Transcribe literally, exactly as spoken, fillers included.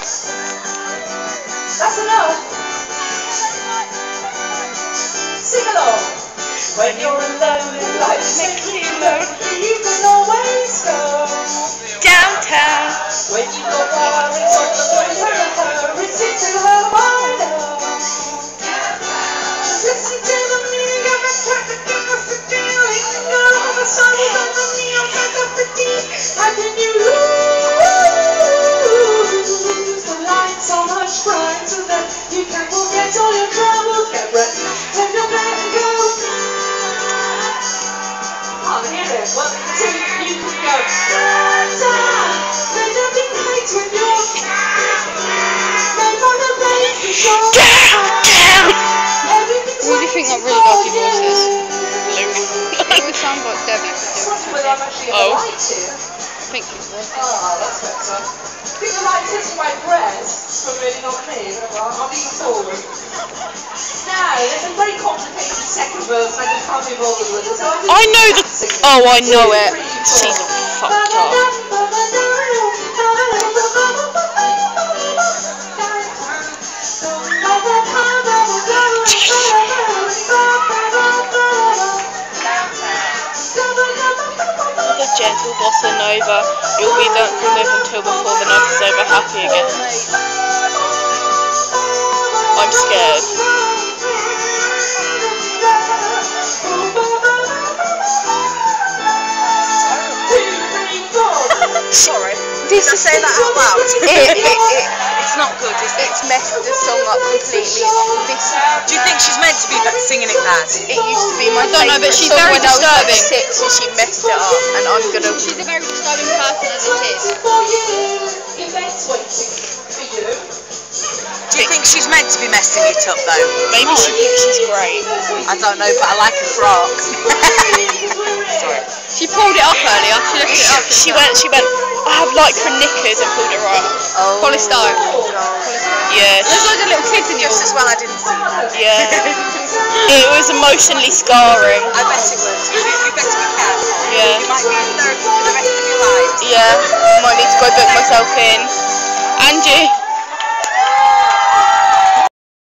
That's enough. Sing along. When you're alone in life's making you lonely, you can always go downtown. When you go worries on the way to her, it's into her window. Just listen to the music of a traffic and what's the feeling? No, the sun is on the neon set of the deep. How can you lose? The light so much brighter that you can forget all your troubles. Get ready, take your plan and go. Can't hear it. One, two, you can go. Downtown. Let nothing hate when you're Downtown. Who do you think that really dodgy voice is? Luke. It sounds like Debbie. Oh. I think he's there. Oh, that's better. I think I like kissing my breasts, but really not me. I'll lean forward. Now, there's a very complicated second verse and I just can't be bothered with it. So I, I know the... Oh, I know it. She's fucked up. The gentle bossa nova. You'll be dancing live until before the night is over. Happy again. I'm scared. Sorry. Did you say that out loud? it, it, it, it's not good, is it? it's messed the song up completely. This, Do you think she's meant to be singing it bad? it used to be my I don't know, but she's song very when I was like disturbing. six and she messed it up and I'm gonna... She's a very disturbing person as it is. for you, events waiting for you. Do you think she's meant to be messing it up though? Maybe she thinks she's great. I don't know, but I like her frock. Sorry. She pulled it up earlier. She lifted it up. She went, she went, I have like her knickers and pulled it right up. Oh. Polystyrene. Yeah, There's like a little clip in Just yours. as well I didn't see that. yeah. It was emotionally scarring. I bet it was. You, you better be careful. Yeah. You might be in therapy for the rest of your life. Yeah, might need to go book myself in. And you.